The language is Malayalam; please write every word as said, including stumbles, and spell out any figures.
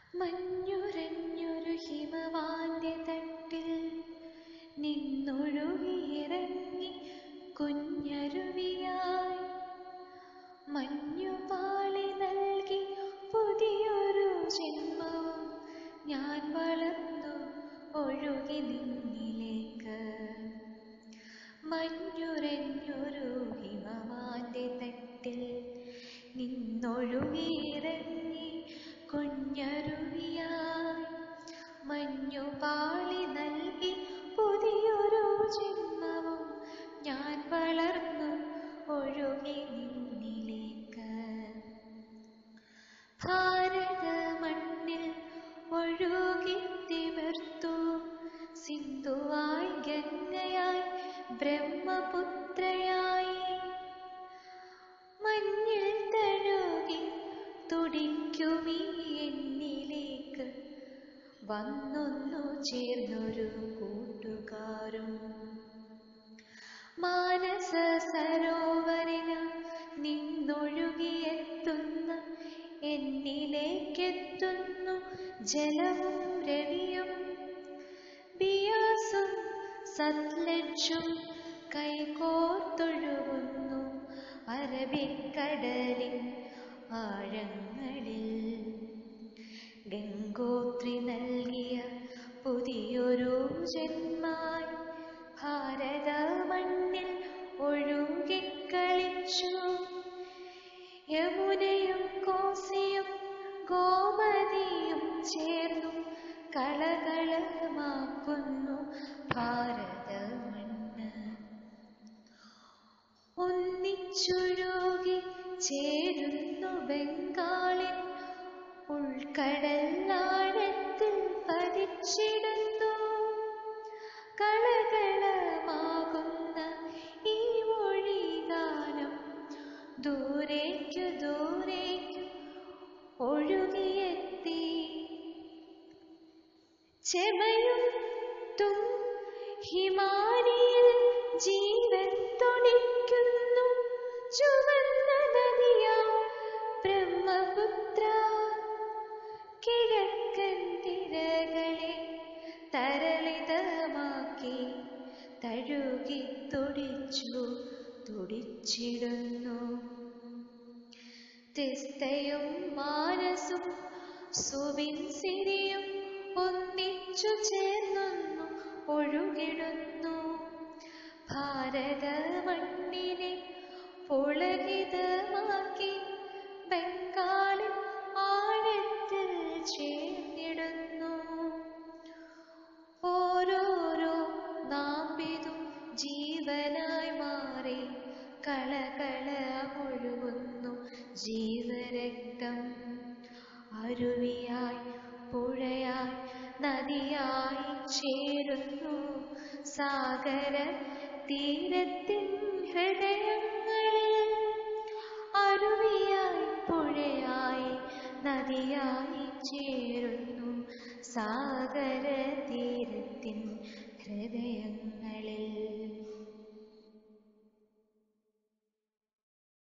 മഞ്ഞുറഞ്ഞൊരു ഹിമവാന്റെ തട്ടിൽ നിന്നൊഴുകിയിറങ്ങി കുഞ്ഞരുവിയായി മഞ്ഞുപാളി നൽകി പുതിയൊരു ജന്മവും ഞാൻ വളർന്നു ഒഴുകി നിന്നിലേക്ക്. മഞ്ഞുറഞ്ഞൊരു ഹിമവാന്റെ തട്ടിൽ നിന്നൊഴുകിയിറങ്ങി കുഞ്ഞരുവിയായി മഞ്ഞുപാളി നൽകി പുതിയൊരു ജന്മവും ഞാൻ വളർന്നു ഒഴുകി നിന്നിലേക്ക്. ഭാരത മണ്ണിൽ ഒഴുകി തിമിർത്തു സിന്ധുവായി ഗംഗയായി ബ്രഹ്മപുത്രയായി മഞ്ഞിൽ തഴുകി തുടിക്കുമീ എന്നിലേക്ക് വന്നൊന്നു ചേർന്നൊരു കൂട്ടുകാരും. മാനസ സരോവരിന നിന്നൊഴുകിയെത്തുന്ന എന്നിലേക്കെത്തുന്നു ജലവും രവിയും ബിയാസും സത്ലജും കൈകോർത്തൊഴുകുന്നു അറബിക്കടലിൻ ആഴങ്ങളിൽ. ഗംഗോത്രി നൽകിയ പുതിയൊരു ജന്മായി ഭാരത മണ്ണിൽ ഒഴുകിക്കളിച്ചു. യമുനയും കോസിയും ഗോമതിയും ചേർന്നു കളകളമാക്കുന്നു ഭാരത മണ്ണ്. ഒന്നിച്ചൊഴുകി ചേരുന്നു ബംഗാളിൻ ഉൾക്കടലാഴത്തിൽ പതിച്ചിടുന്നു കളകളമാകുന്ന ഈ മൊഴിഗാനം. ദൂരേക്കു ദൂരേക്കു ഒഴുകിയെത്തി ചെമയുത്തും ഹിമാനിയിൽ ജീവൻ തുടിക്കുന്നു ചുവന്ന നദിയാം ബ്രഹ്മപുത്ര. കിഴക്കൻ തിരകളെ തരളിതമാക്കി തഴുകി തുടിച്ചു തുടിച്ചിടുന്നു. തിസ്തയും മാനസും സുവിൻസിരിയും ഒന്നിച്ചു ചേർന്നൊന്നു ഒഴുകിടുന്നു ഭാരത മണ്ണിനെ പുളകിതമാക്കി ബംഗാളിൽ ആഴത്തിൽ ചേർന്നിടുന്നു. ഓരോരോ നാമ്പിതും ജീവനായി മാറി കളകളമൊഴുകുന്നു ജീവരക്തം. അരുവിയായി പുഴയായി നദിയായി ചേരുന്നു സാഗര തീരത്തിൻ ഹൃദയങ്ങളിൽ. അരുവിയായി പുഴയായി നദിയായി ചേരുന്നു സാഗര തീരത്തിൻ ഹൃദയങ്ങളിൽ.